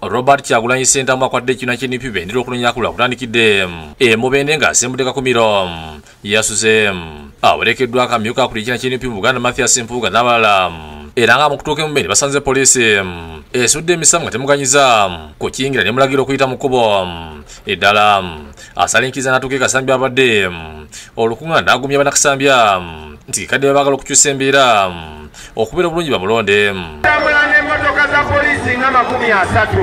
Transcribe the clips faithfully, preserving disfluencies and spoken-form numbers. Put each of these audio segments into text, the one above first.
Robert Kyagulanyi Ssentamu akwadde ekibiina ky'N P P bendera okunoonya kulwa kutandikidde e Mubende ng'asembudde Kakumiro yasuze awerekeddwa akamyuka akuli ekibiina ky'N P P mu Buganda Mathias Mpuuga n'abalala era nga mu kutuuka e Mubende basanze poliisi esudde emisamu nga temuganyiza ku kiyingira ne mulagira okuyita mu kkubo eddala asalinkiriza n'atuuka e Kasambya abadde olukungaana n'agumya bannakasambya nti kadde baagala okukyusa embeera okubeera obulungi bamulonde. Emmotoka za poliisi nga makumi asatu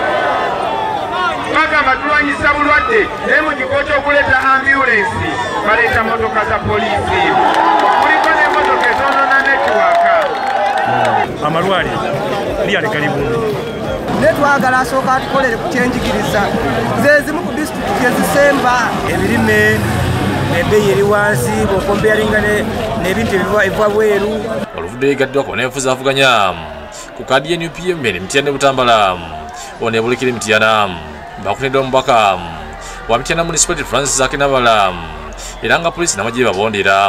bagamba tulwanyisa bulwadde naye mu kigo ky'okuleeta ambulensi baleeta mmotoka za poliisi kuliko n'emmotoka ezonoona netiwaaka. Amalwaliro lyali gali bulungi naye twagala asooka atukolere ku kyenjigiriza zezimu ku disitulikiti ezisemba ebirime embeeyi eri wansi bw'okompeyaringa n'ebintu ebiva bweru. Oluvudde egaddwako n'enfuzaavuganya ku kaadi y'N U P M ne Mityana ne Butambala ono ebulekera Mityana bakutenedde omubaka wa Mityana Municipality Francis Zaake n'abalala era nga poliisi n'amagye babondera.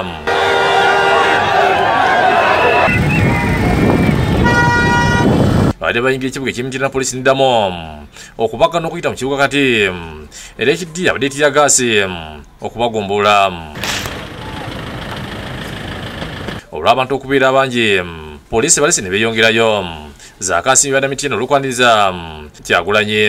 Badde bayingira ekibuga eky'Emityana poliisi n'eddamu okubaka n'okuyita mu kibuga kati era ekiddi abadde etira gaasi okubagumbula. Olw'abantu okubeera abangi poliisi balese ne beeyongerayo. Zaake asiimibwa na Mityana olw'okwaniriza Kyagulanyi.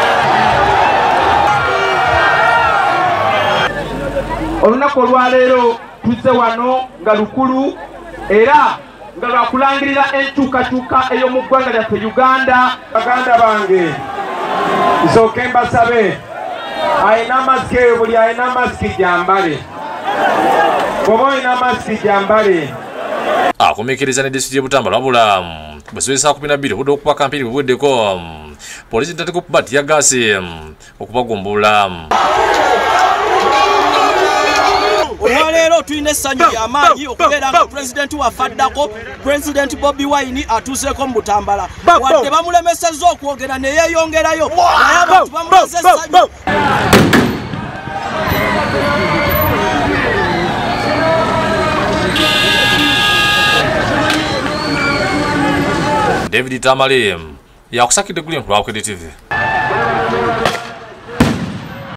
Olunaku olwaleero tuzze wano nga lukulu era nga lwakulangirira enkyukakyuka ey'omu ggwanga lyaffe Uganda. Baganda bange nsooke mbasabe ayina masiki eyo buli ayina masiki gyambale bw'oba olina masiki gyambale. Akomekereza ne disitulikiti y'e Butambala wabula bwe ziweza kumi na bbiri obudde okuba kampeni bubuddeko poliisi ntateko okuba tiya gaasi okubagumbula. Olwaleero tulina essanyu ly'amaanyi okubeera nga pulezidenti waffe addako pulezidenti Bobi Wine atuuseeko mu Butambala wadde bamulemesezza okwogera ne yeeyongerayo naye abantu bamulaze essanyu. David Tamale yakusakidde Green ku Lwakubiri T V.